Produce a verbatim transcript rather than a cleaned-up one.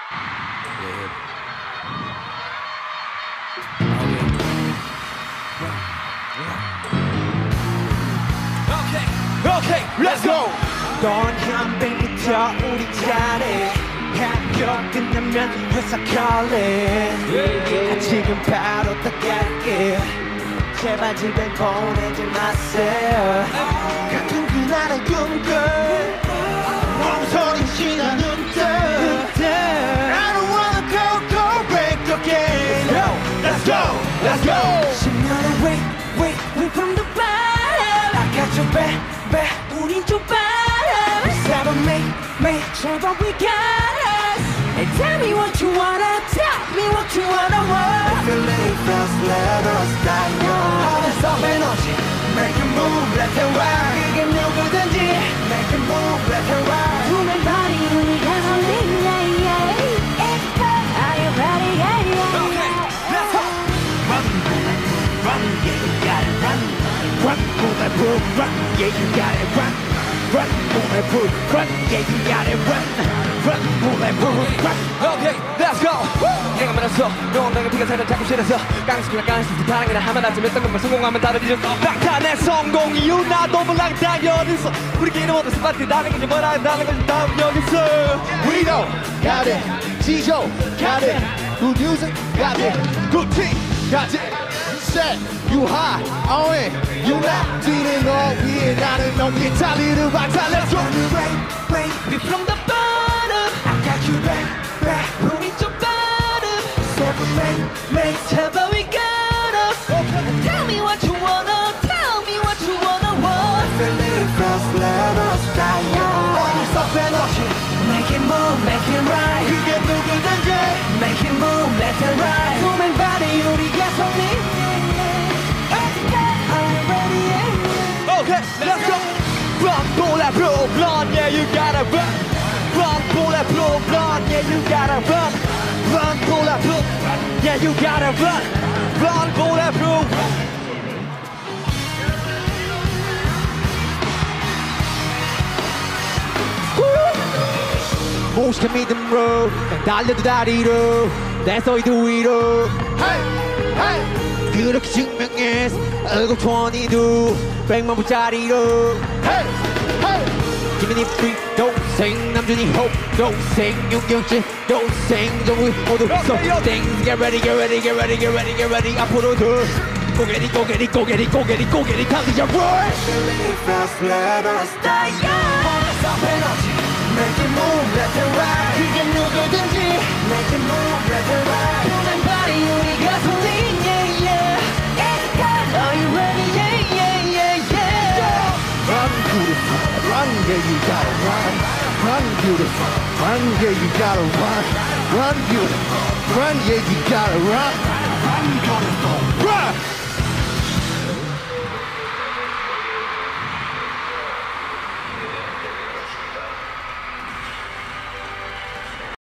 Okay, okay, let's go. 넌 현빈부터 우리 자리 학교 끝나면 회사 갈래 지금 바로 떠갈게 제발 집에 보내지 마세요 가끔 그날의 꿈꿔 멍소리 지나는 듯 I don't wanna go go back again Yo, let's go, let's go 십 년을 wait, wait, wait from the bottom I got your back, back 우린 좀 빠름 Seven, make, make sure that we got us And tell me what you wanna, tell me what you wanna want If you leave us, let us die young All this up and on Make a move, left and right 그게 누구든지 Make a move, left and right 두면 발이 우리 가솔린 yeah, yeah. Are you ready? Yeah, yeah. Okay, let's go. Run, run, yeah, you gotta run Run, move and prove, run, yeah, you gotta run Run, move and prove, run, yeah, you gotta run Run, move and prove, run Okay, let's go. 내가 말했어, 너 엉덩이 피가 살짝 자꾸 싫어서 깡스키가 깡스키 사랑이라 하면 아침 했던 것만 성공하면 다들 잊었어. 낙타내 성공 이유 나도 몰라 다 어딨어. 우리끼리 모두 스파트 다른 건지 뭐라 다른 건지 다 여기 있어. We know, got it. 지조, got it. Good music, got it. Good team, got it. Set, you high, on it. You not 뛰는 거 위에 나는 넘기 달리는 박자. Let's go. Wait, wait, be from the bottom I got you back, back 우리 좀 빠름 Seven, make, make 제발 we got us Tell me what you wanna, tell me what you wanna want If you leave us, let us die young All this up and up Make it move, make it right 그게 누구든지 Make it move, left and right 숨은 발이 우리 가솔린 Are you ready? Okay, let's go. Run, pull that blue blonde, yeah you gotta run. Run, pull that blue blonde, yeah you gotta run. Run, pull that blue, yeah you gotta run. Run, pull that blue. 무식한 믿음으로 난 달려도 다리로 내 소리도 위로 Hey, hey. 그렇게 증명했어 얼굴 이십이 백만 불짜리로 Hey, hey. 김민희 free 동생 남준이 hope 동생 윤경진 동생 정우희 모두 so things get ready get ready get ready get ready get ready 앞으로도 고개리 고개리 고개리 고개리 고개리 달리자 roar Leave us let us die young Make it move left and right 그게 누구든지 Make it move left and right 부는 발이 우리 가솔린 yeah yeah Are you ready yeah yeah yeah yeah Run, beautiful. Run, yeah, you gotta run. Run, beautiful. Run, yeah, you gotta run. Run, beautiful. Run, yeah, you gotta run. Run, beautiful.